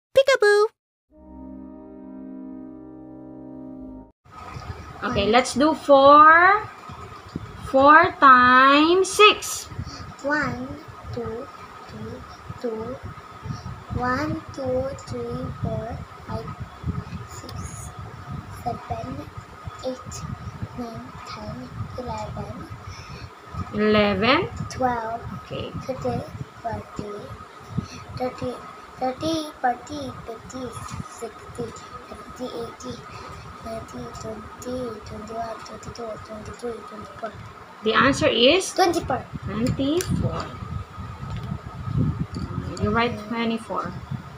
Peekaboo! Okay, let's do 4. 4 times 6. 1, 2, 3, 2. 1, 2, 3, 4, 5, 6, 7, 8, 9, 10, 11, 11. 12, Okay. 13, 14, 30, 40, 50, 60, 70, 80, 90, 20, 21, 22, 23, 24. The answer is 24. 24. You write 24.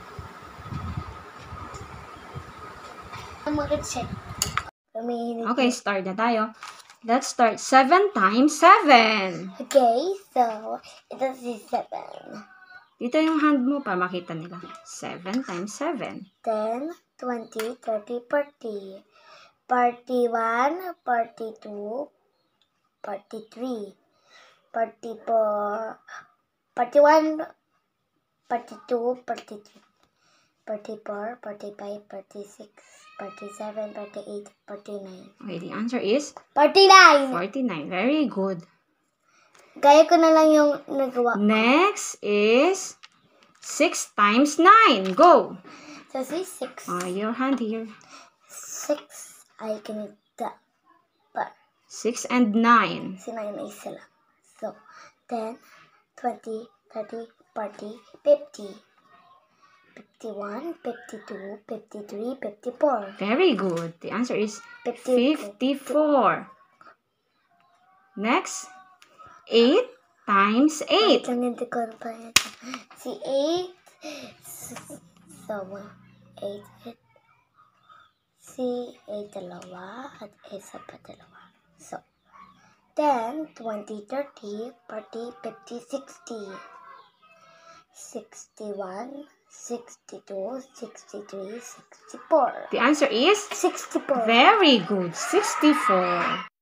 I'm gonna check. Okay, start na tayo. Let's start. 7 times 7. Okay, so ito si 7. Dito yung hand mo para makita nila. 7 times 7. 10, 20, 30, 40. 41, 42, 43, 44, 41, 42, 43, 44, 45, 46, 47, 48, 49. Okay, the answer is 49! 49. Very good. Gaya ko na lang yung nagawa. Next is 6 times 9. Go! So, si 6. Your hand here. 6, I can da. But, 6 and 9. si 9 ay isa lang. So, 10, 20, 30, 40, 50, 51, 52, 53, 54. Very good. The answer is 54. 54. Next, 8 times 8. Hindi ko pa ito. Si 8, so, 8, si 8 dalawa, at isa pa dalawa. So, 10, 20, 30, 40, 50, 60, 61, 62, 63, 64. The answer is 64. very good. 64.